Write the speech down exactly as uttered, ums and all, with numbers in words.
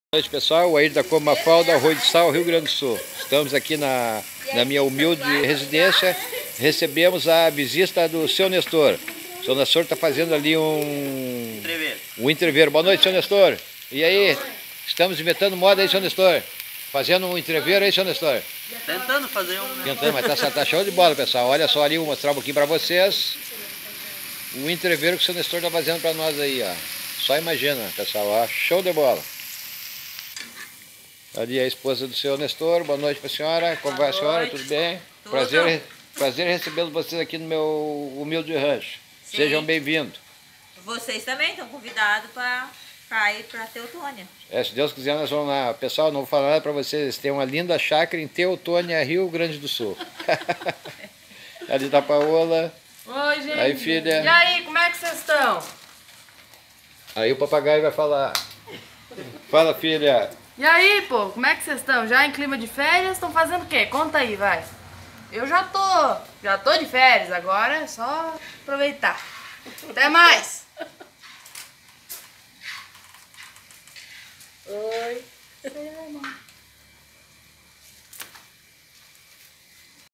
Boa noite, pessoal. O Air da Comafalda, Arroio de Sal, Rio Grande do Sul. Estamos aqui na, na minha humilde residência. Recebemos a visita do seu Nestor. O seu Nestor está fazendo ali um entreveiro. um entreveiro. Boa noite, seu Nestor. E aí, estamos inventando moda aí, seu Nestor. Fazendo um entreveiro aí, seu Nestor. Tentando fazer um... Tentando, mas tá, tá show de bola, pessoal. Olha só ali, vou mostrar um pouquinho para vocês. O entreveiro que o seu Nestor está fazendo para nós aí, ó. Só imagina, pessoal, ó. Show de bola. Ali a esposa do seu Nestor. Boa noite para a senhora. Como vai a senhora? Tudo bem? Tudo. Prazer, prazer recebê-los vocês aqui no meu humilde rancho. Sim. Sejam bem-vindos. Vocês também estão convidados para ir para Teutônia. É, se Deus quiser, nós vamos lá. Pessoal, não vou falar nada para vocês. Tem uma linda chácara em Teutônia, Rio Grande do Sul. Ali da Paola. Oi, gente. Aí, filha. E aí, como é que vocês estão? Aí o papagaio vai falar. Fala, filha. E aí, pô, como é que vocês estão? Já em clima de férias? Estão fazendo o quê? Conta aí, vai. Eu já tô, já tô de férias, agora é só aproveitar. Até mais! Oi.